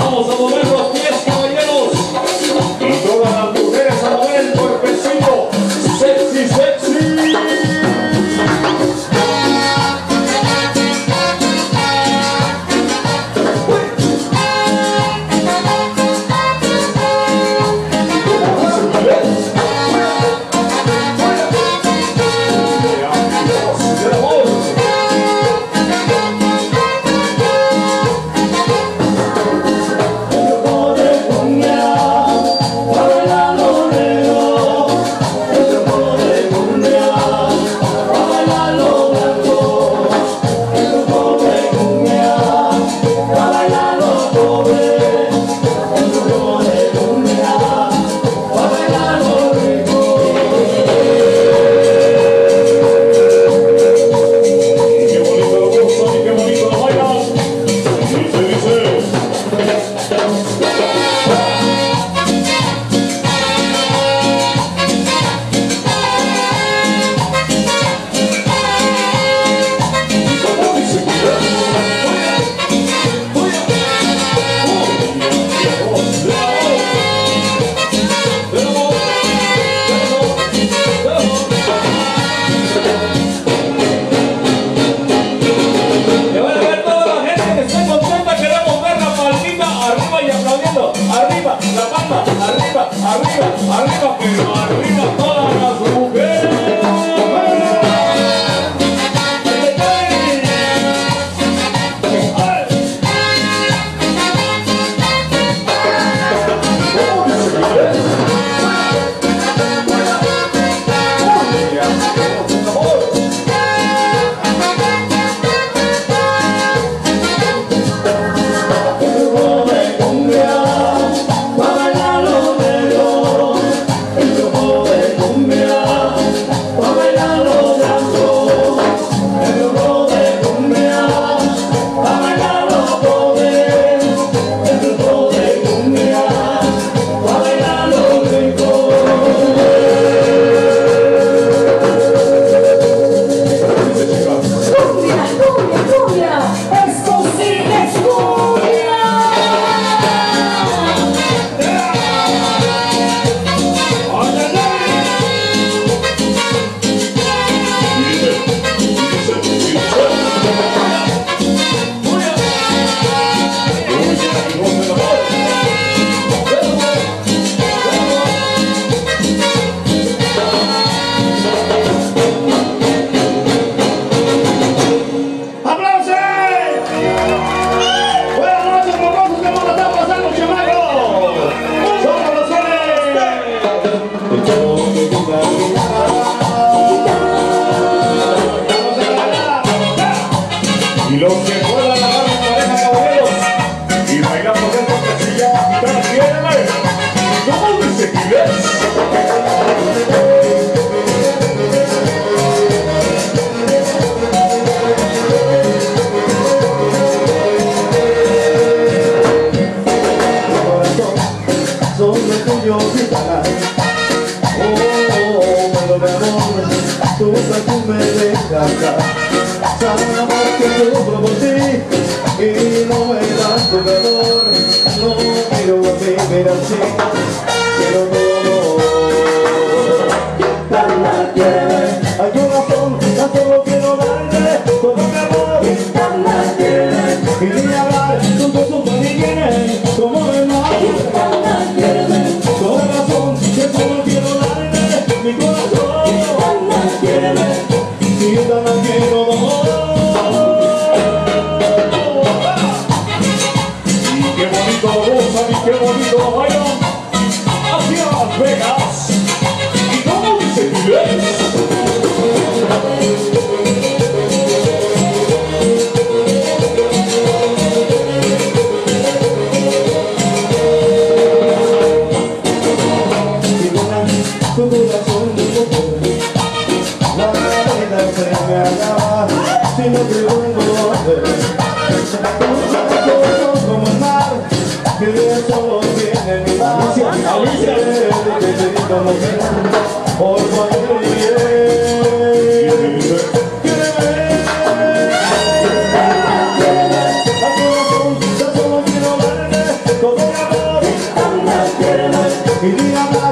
Vamos a mover los pies, caballeros. Y todas las mujeres a mover el cuerpecito. Sexy, sexy. Arriba, pero arriba todas las mujeres. Y los que puedan agarrar en pareja, caballeros, y bailar por dentro que se llama Gitana Tiene. ¿Cómo me seguirás? Son los tuyos, gitana. Oh, pero mi amor, tu perfume de casa. Sabe amor que sufro por ti y no me das tu calor. No quiero vivir así, quiero tu amor. Gitana tiene, hay una razón, tan solo quiero darte todo mi amor. Gitana tiene, y ni hablar, tus besos ni tienen como me mata. Gitana tiene, toda razón, que solo quiero darte mi corazón. Gitana tiene, gitana quiero tu amor. Qué bonito lo bailan hacia Las Vegas. ¿Y cómo dice Tibet? Tu corazón la vida se me acaba si no te vuelvo a ver. Tus ojos como el mar que solo tiene mi mano. Por cualquier bien. Quiéreme. y dígame la